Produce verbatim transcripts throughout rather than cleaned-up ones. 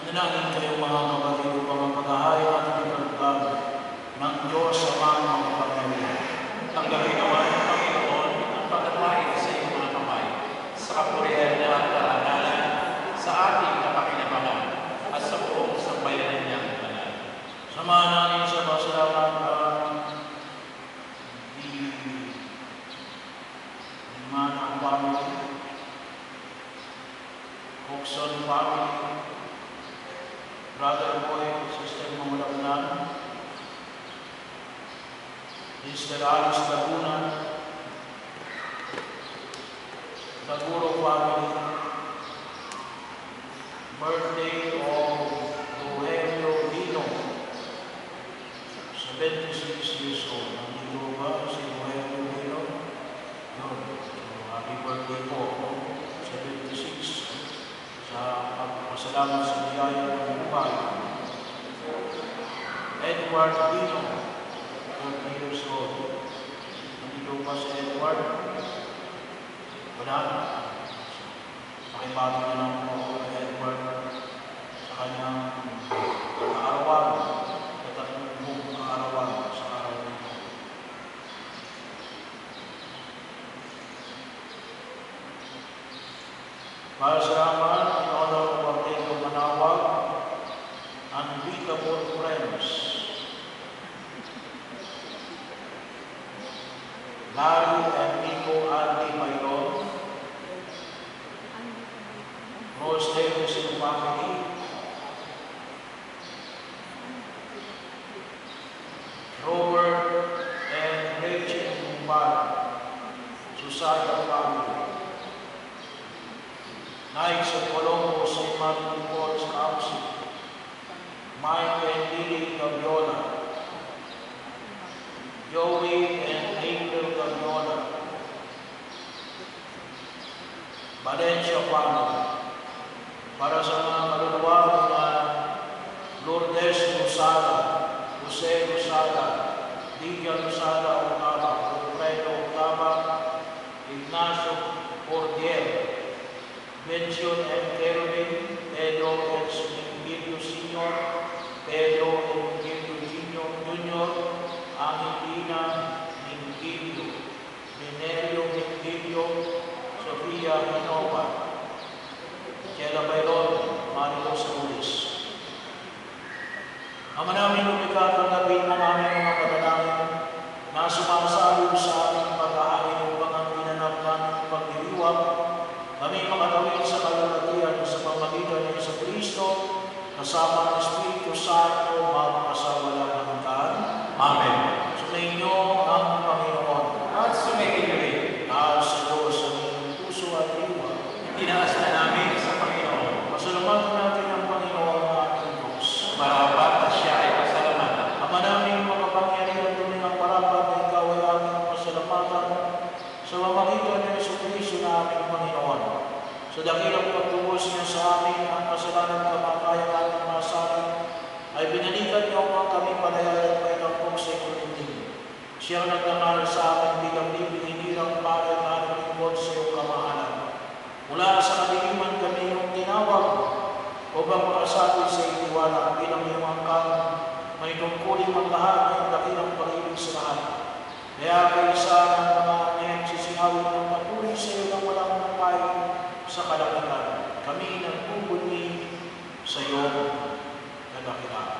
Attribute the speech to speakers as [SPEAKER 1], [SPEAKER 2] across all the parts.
[SPEAKER 1] Nanangin kayo mga kapatid upang ang pag-ahay at itinagdag ng Diyos sa mga makapangyarihan.
[SPEAKER 2] Tanggapin naman ng Panginoon ang pagkapain sa iyong mga kamay, sa kapurihan niya at karangalan, sa ating kapakinabangan, at sa buong sambayanan niyang banal.
[SPEAKER 1] Samahan natin sa pasalamatan di Manang family, Coxon family, Brother Boy, Sister Mamulaknan, Sister Alice Laguna, Taguro family, birthday of Rogelio Dino, seventy-six years old. Nandito ba si Rogelio Dino? Yun. So, happy birthday po. seventy-six. Sa pagpasalamat sa biyaya ng buhay. Edward Dino, thirty years old. Nandito ba si Edward? Wala na. Pakibati na lang po kay Edward sa kanyang kaarawan, sa tatlong buong kaarawan sa araw nito. Para sa raman, in honor of Bartelo Manawag, unbeatable friends, Larry and Nico Andy Mayron, Rose Davis and family, Robert and Rachel Mumbal, Susaya family, Knights of Colombo, Saint Martin Falls Council, Mike and Lily Gaviola, Joey and April Gaviola, Valencia family. Para sa mga kaluluwa na Lourdes Losada, Jose Losada, Ligia Losada Octava, Alfredo Octava, Ignacio Cordier, Benson M. Kelvin, Pedro S. Mingilio Senior, Pedro M. Mingilio Junior, Angelina Mingilio, Minerio Mingilio, Sofia Hinova, Kela Bayron, Marilo Samulis. Ama namin lumikha, tanggapin ang aming mga panalangin na sumasalub sa aming pag-aamin upang ang ginanap namin pagdiriwang kami makatawid sa kalulatian sa pamamagitan ng Jesucristo kasama ng Espiritu Santo magpasawalang hanggan.
[SPEAKER 2] Amen.
[SPEAKER 1] Sumainyo ang Panginoon.
[SPEAKER 2] At sumayin rin.
[SPEAKER 1] At sa Diyos sa inyong puso at diwa.
[SPEAKER 2] Itinaas na namin sa Panginoon.
[SPEAKER 1] Pasalamatan natin ang Panginoon na ating Diyos.
[SPEAKER 2] Marapat na siya ay pasalamatan.
[SPEAKER 1] Ama namin makapangyarihan tuloy ang parapat na ikaw ay aming pasalamatan sa pamamagitan ng Jesucristo na aming Panginoon. Sa dakilang pagtubos niya sa amin ang kasalanan kamakayang ating masakin, ay binalikan niyo ang kami palayaran may tampok sa ikulinting. Siya ang nagdangal sa amin bilang libing hinirang pare na aming lingkod sa iyong kamahalan. Mula sa kadiliman kami iyong tinawag, upang makasabi sa itiwala bilang iyong angkan, may tungkulin ang lahat ng dakilang pag-ibig sa lahat. Kaya kaisa ng mga anem sisingawin ng patuloy sa iyo ng walang nampay sa kalakitan. Kami nagpupuni sa iyo kadakilaan.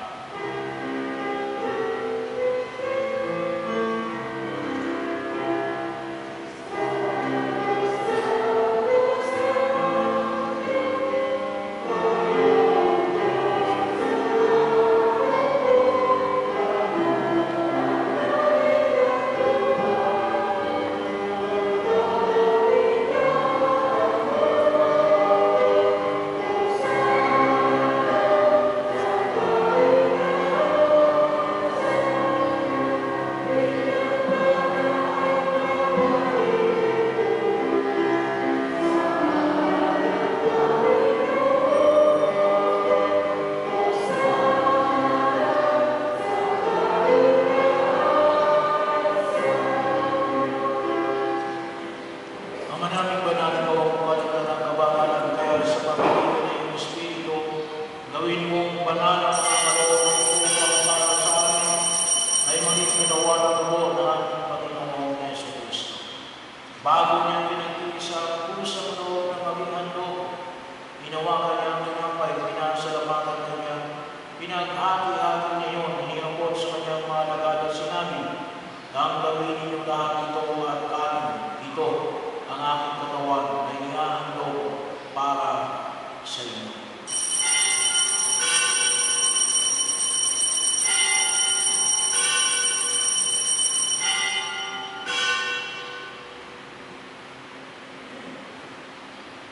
[SPEAKER 3] Thank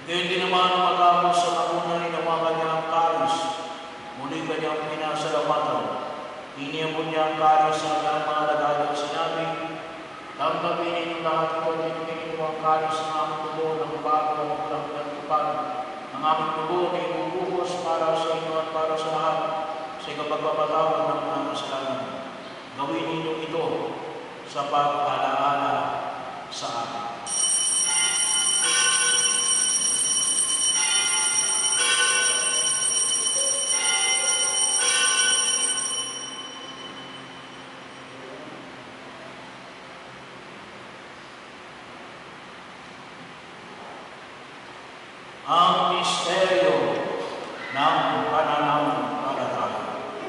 [SPEAKER 1] Ngayon din naman matapos sa nauna ni naman kanyang kalis, muli kanyang pinasalamatan. Iniabot niya ang kalis sa kanyang mga lagay at sinabi, tanggapin ninyo lahat ito, pinigin mo ang kalis ng aming dugo ng bago ng ulang pinagtupan. Ang aming dugo na ibubuhos para sa inyo at para sa lahat sa ikapagpapatawad ng mga kasalanan. Gawin ninyo ito sa pag-alaala sa akin. Ang misteryo ng pananampalataya.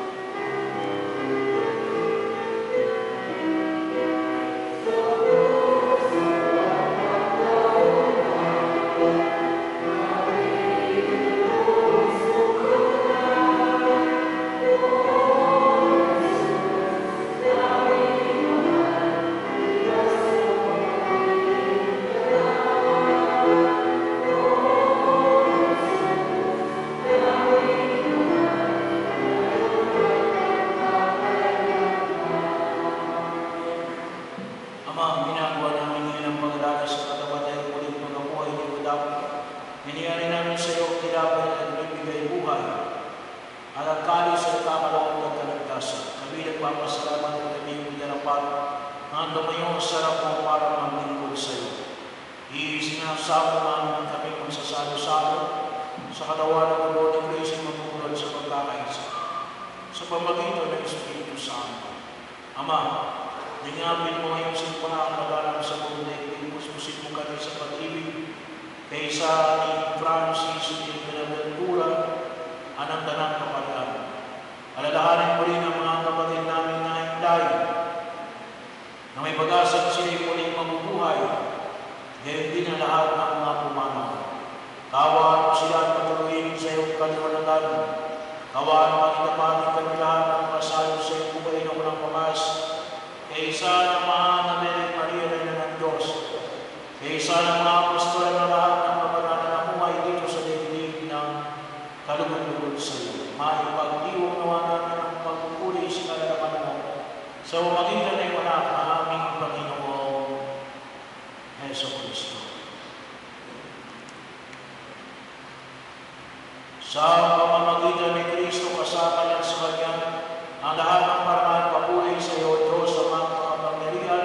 [SPEAKER 1] Sa pamamagitan ni Kristo kasama niya sa Kanya, ang lahat ng paraan papuri sa iyo, Diyos, sa mga kapangyarihan,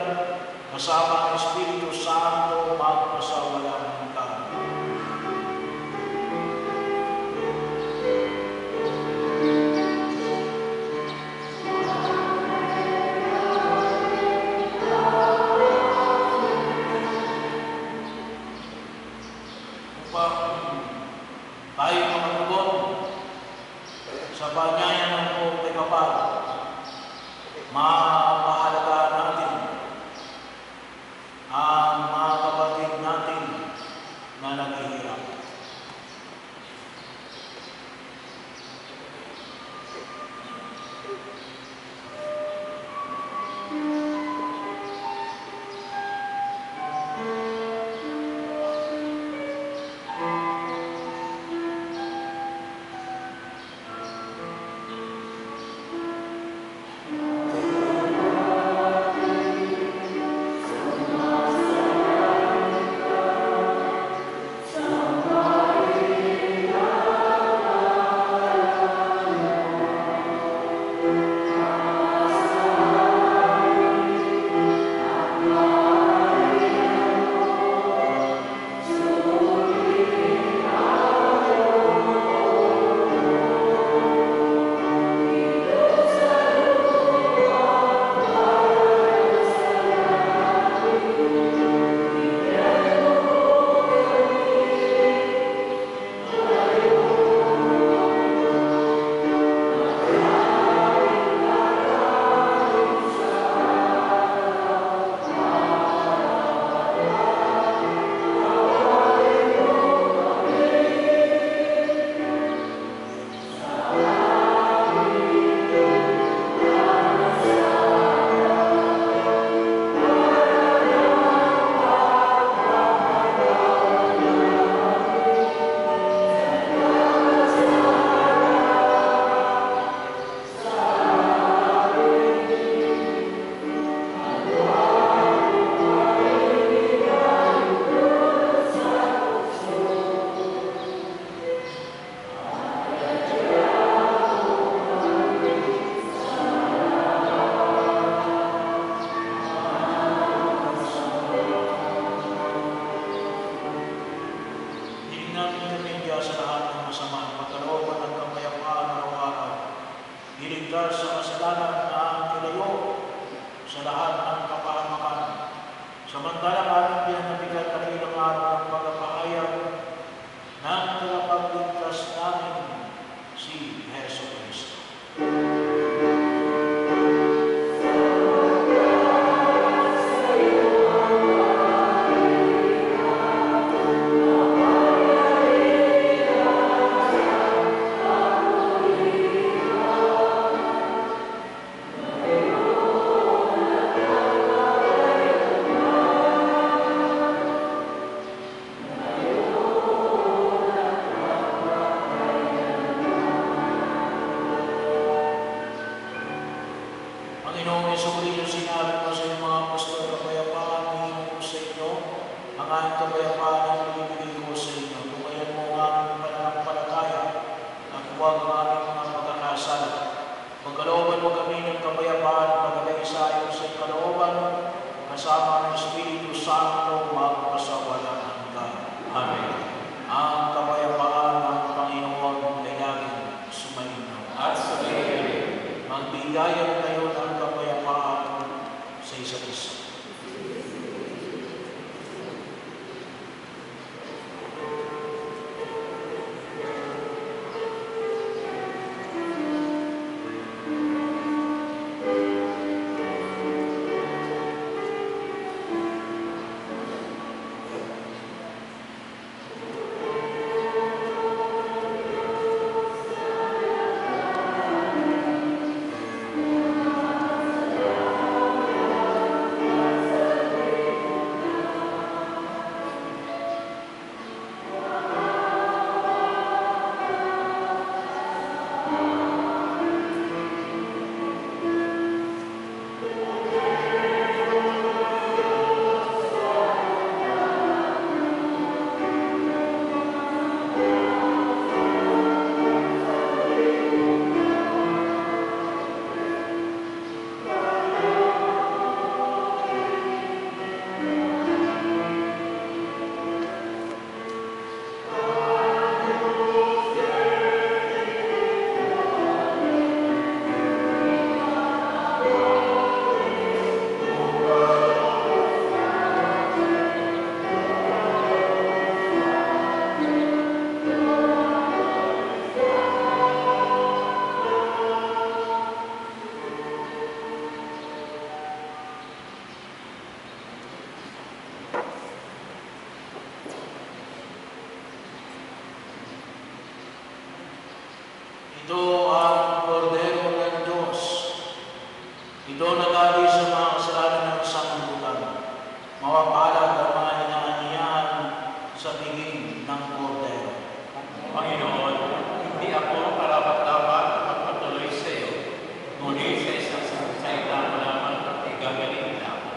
[SPEAKER 1] kasama ang Espiritu Santo, magpasawalang hanggan. Tayo makatugon sa banyayan ng buong may kapal, mahalaga natin ang mga kapatid natin Samantalang aming pinanabigan na ilang araw ng pagpapahayag ng tagapagligtas namin, si Heso Kristo. Panginoong Jesucristo, sinabi mo sa iyong mga apostol, kapayapaan hingin ko sa inyo, ang aking kapayapaan ang ibibigay ko sa inyo. Tumayan mo ang aming pananampalataya at huwag ang aming mga pagkakasala. Pagkalooban mo kami ng kapayapaan, pagkakaisayon sa kalooban, kasama ng Espiritu Santo, magpasawalang hanggan.
[SPEAKER 2] Amen.
[SPEAKER 1] Ang kapayapaan ng Panginoon ay laging sumainyo.
[SPEAKER 2] At sa iyo,
[SPEAKER 1] Magbigayan kayo ng kapayapaan sa isa't isa. Ito ang kordero ng Diyos. Ito na galing sa mga kasalanan ng sanglibutan. Mapapalad ang mga inaanyahan sa tingin ng kordero.
[SPEAKER 2] Panginoon, hindi ako karapat-dapat magpatuloy sa iyo, ngunit sa isang salita mo lamang at igagaling na ako.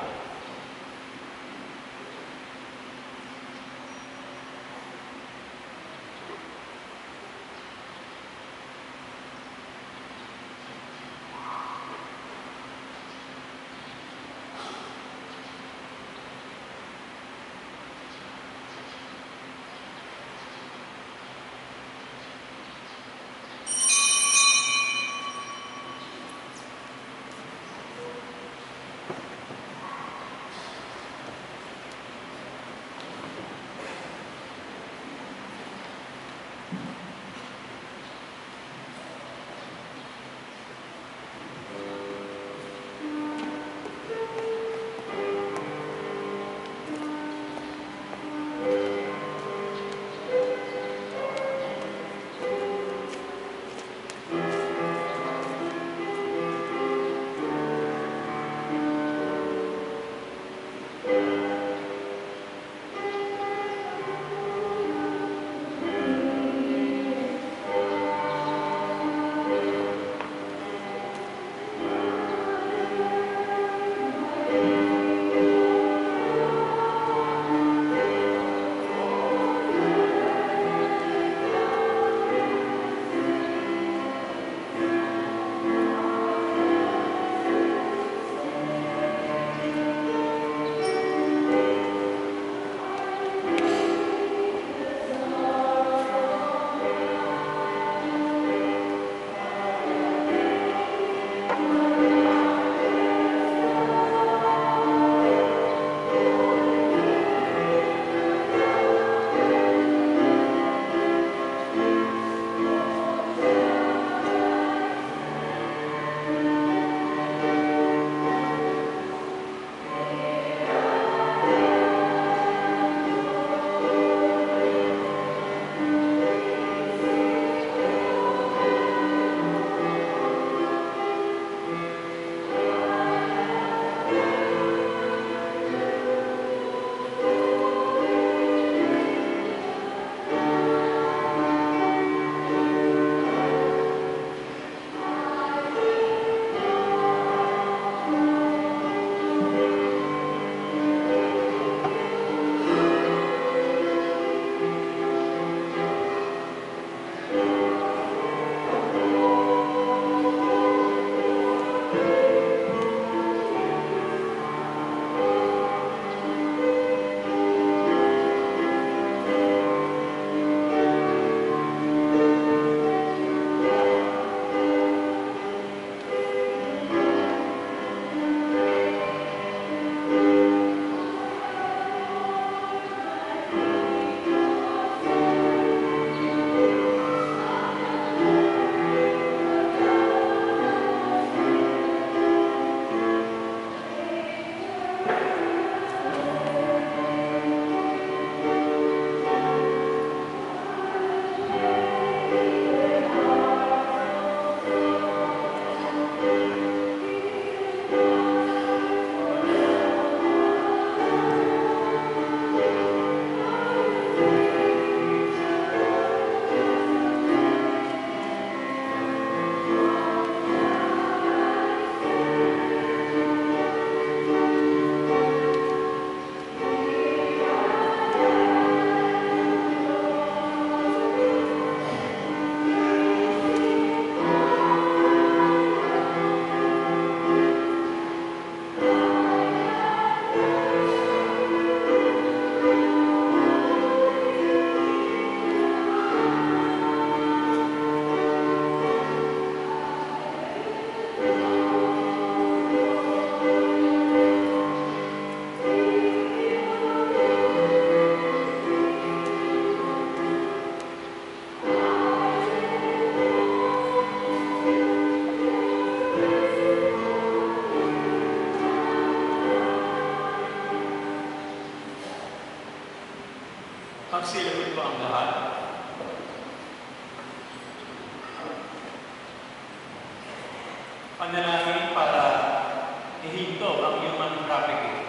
[SPEAKER 2] Magsilapin po ang lahat. Panalangin para ihinto ang human trafficking.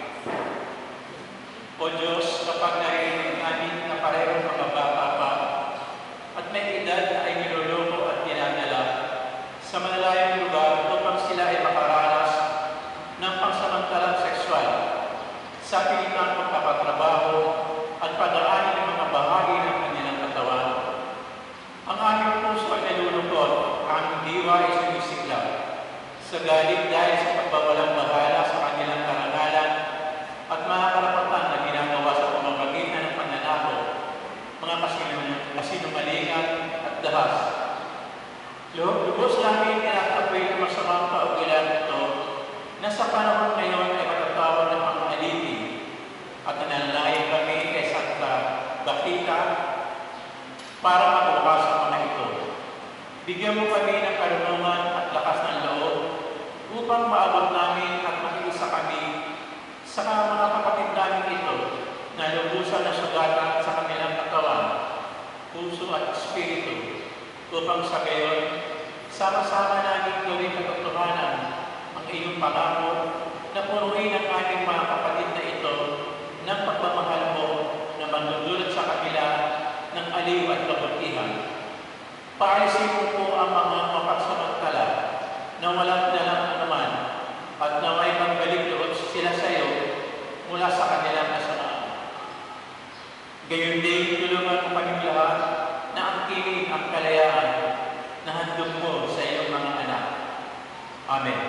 [SPEAKER 2] O Diyos, kapag narinig namin na parehong mga bata pa at may edad na ay niloloko at dinadala sa malalayong lugar upang sila ay makaranas ng pansamantalang sexual sa pilitang pagpapatrabaho at pag-aani ng mga bahagi ng kanilang katawan. Ang aming puso ay nalulungkot, ang diwa ay sumisigla sa galit dahil sa pagbawalang bahala sa kanilang karangalan at mga karapatan na ginagawa sa pamamagitan ng pananakot, mga kasinungalingan at dahas. Lubos namin tinatapoy ang masamang kaugilan ito na sa panahon ngayon ay matatawag ng mga alipin at nananayin kami kay Santa Bakita para mabukas ang mga ito. Bigyan mo kami ng karunungan at lakas ng loob upang maabot namin at makiisa kami sa mga kapatid namin ito na lubusan na sugatan sa kanilang katawan, puso at espiritu upang sa gayon, sama-sama namin gawin katotohanan ang iyong pangako na puruin ang aming mga kapatid na ito ng pagmamahal mo na mandudulot sa kanila ng aliw at kabutihan. Paalisin mo po ang mga mapagsamantala na walang dalang naman at na may magbalik loob sila sa iyo mula sa kanilang kasamaan. Gayon din, tulungan mo kaming lahat na angkinin ang kalayaan na handog mo sa iyong mga anak. Amen.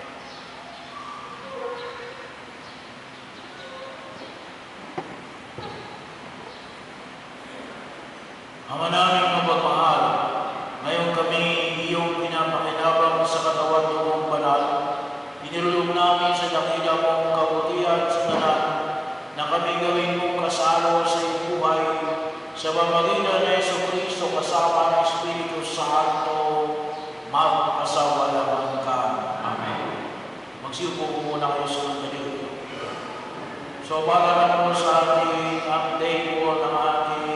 [SPEAKER 1] Ama naming mapagmahal, ngayon kami iyong pinapakinabang sa katawan ng banal, inilulong namin sa dakila mong kabutihan sa tanan na kami gawin mong kasalo sa iyong buhay sa pamamagitan ng Jesucristo kasama ng Espiritu Santo, magpasawalaman ka.
[SPEAKER 2] Amen.
[SPEAKER 1] Magsiupo muna kayo sa mga. So, para naman sa ating update po ng ating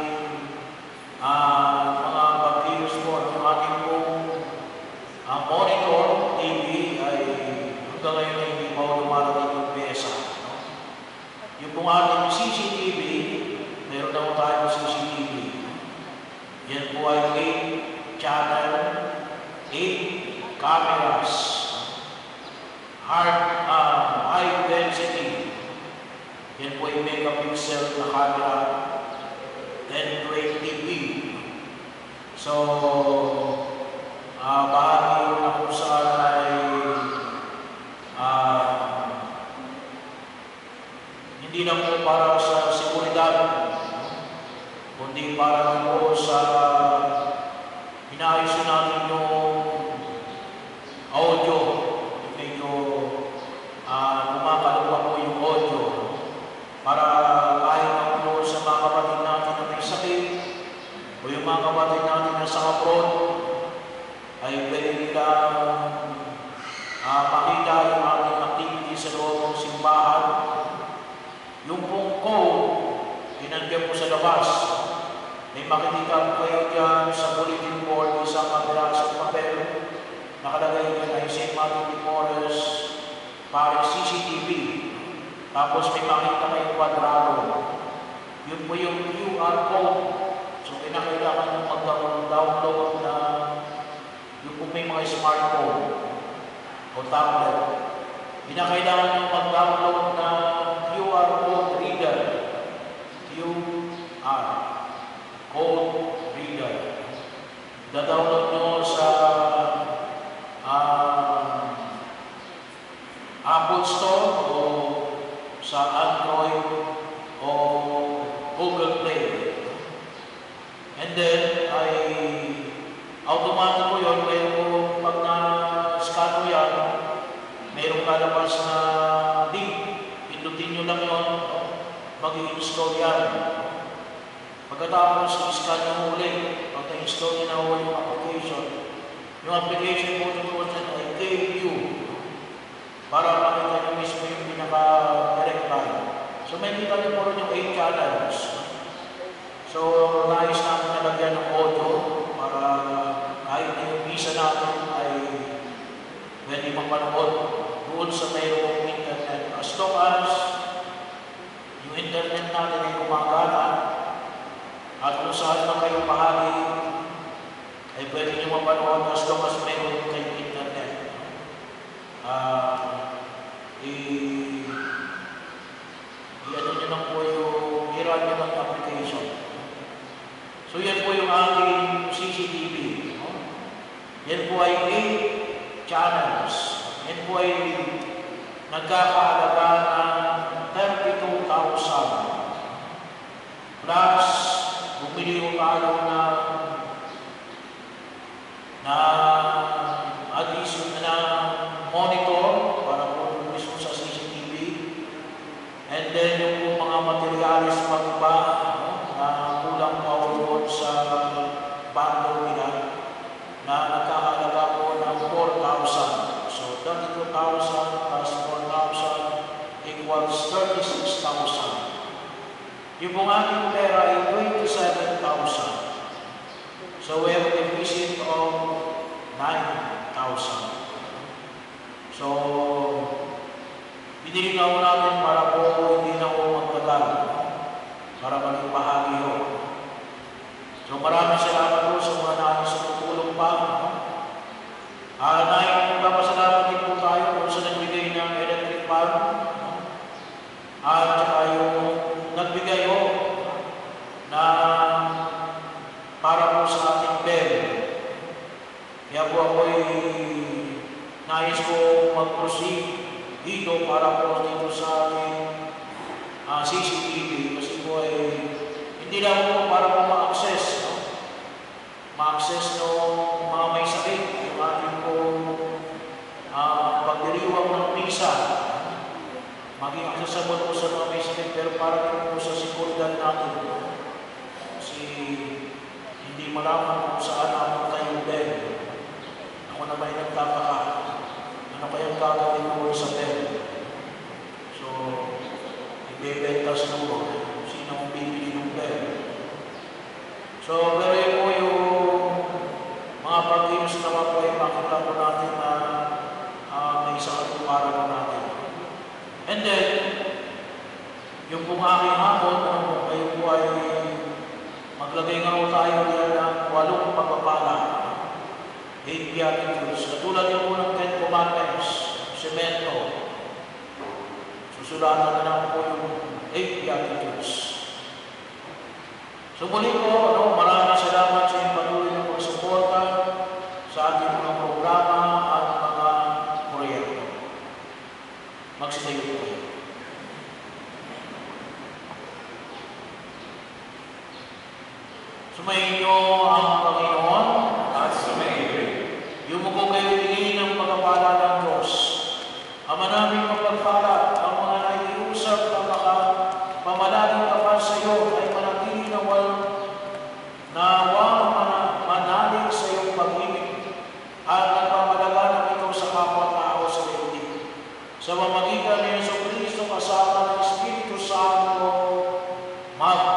[SPEAKER 1] uh, mga pag-virus po ng ating pong uh, monitor T V ay hanggang ngayon ay hindi pa lumarating yung pyesa. No? Yung pong ating C C T V, meron daw tayong C C T V. Yan po ay eight channel, eight cameras, hard, uh, high density. Yan po ay megapixel na camera, ten twenty p. So, uh, bahagi yun na kung saan ay uh, hindi lang po para sa seguridad, kundi para po sa inaayos natin yung audio, medyo uh, kumakalawa po yung audio, para kahit na po sa mga kapatid natin na may sakit o yung mga kapatid natin na sa abroad ay pwede nilang uh, makita yung ating activity sa loob ng simbahan. Yung pong code, tinanggap po sa labas. May makikita po kayo dyan sa bulletin board, isang madrasang papel. Nakalagay dyan ay Saint Matthew de Porres, Paris C C T V. Tapos may makita kayong kwadrado. Yun po yung Q R code. So, kinakailangan yung mag-download na yung po may mga smartphone o tablet. Kinakailangan yung mag-download na Q R code reader. Q R code reader. Da-download nyo sa uh, Apple Store o sa Android o Google Play. And then, ay automatic po yun. Kaya po, pag na-scan mo yan, mayroong lalabas na link. Pindutin nyo lang yun, mag-i-install yan. Pagkatapos, i-scan nyo ulit. Pag na-install nyo na ulit yung application, yung application po nyo po dyan ay K U. Para makita nyo mismo yung pinaka-direct line. So may kita nyo po rin yung eight channels. So So, nais namin nalagyan ng audio para kahit na yung visa natin ay pwede mapanood doon sa mayroong internet. As long as yung internet natin ay gumagana at kung saan na kayo bahagi ay pwede nyo mapanood as long as mayroon kayong internet. Uh, i i-ano nyo lang po yung i-run nyo ng application. So yan po yung aking C C T V. No? Yan po ay eight channels. Yan po ay nagkakahalaga ng thirty-two thousand. Plus, bumili ko tayo ng na addition na monitor para po mismo sa C C T V. And then yung mga materialis pag-iba no, na kulang po ako doon sa bundle nila na nagkakalaga po ng four thousand. So thirty-two thousand plus four thousand equals thirty-six thousand. Yung pong ating pera ay twenty-seven thousand. So we have a deficit of nine thousand. So, binili na ako namin para po hindi na ako magtagal. Para maging bahagi ho. So, maraming salamat po sa mga natin sa tutulong pa. Ah, uh, nagpapasalamat din po tayo kung sa nagbigay ng electric fan. At saka yung nagbigay ho na para po sa ating bell. Kaya po ako ay nais ko mag-proceed dito para po dito sa ating uh, C C T V kasi po ay hindi lang po para po ma-access no? ma-access no mga may sakit yung ating po uh, pagdiriwang ng misa maging accessible po sa mga may sakit pero para po sa seguridad natin kasi hindi malaman kung saan namin tayo bell. Ako na ba ay nagtataka? Ano kayang gagawin ko sa bell? So, ibebenta siguro. Sino ang bibili ng bell? So, pero yun po yung mga pag-inos naman po ay makita po natin na uh, may isang atupara po natin. And then, yung pong aking hapon, ano, kayo po ay maglagay nga po tayo diyan ng walong pagpapala. Eight Beatitudes. Katulad yung po ng Ten Commandments, semento. Susulatan na lang po yung Eight Beatitudes. So muli po, ano, maraming salamat sa inyong patuloy ng pagsuporta sa ating mga programa at mga proyekto. Magsitayo po kayo. Sumayin niyo ang Panginoon
[SPEAKER 2] at sumayin.
[SPEAKER 1] Yumuko kayo tingin ng pagpapala ng Diyos. Ama namin mapagpala, ang mga naiusap na maka pamalaging kapal sa iyo ay manatili na wal na wang manalig sa iyong pag-ibig at nagpapalaganap ikaw sa kapwa-tao sa daigdig. Sa mamagitan ni Jesu Cristo kasama ng Espiritu Santo, mag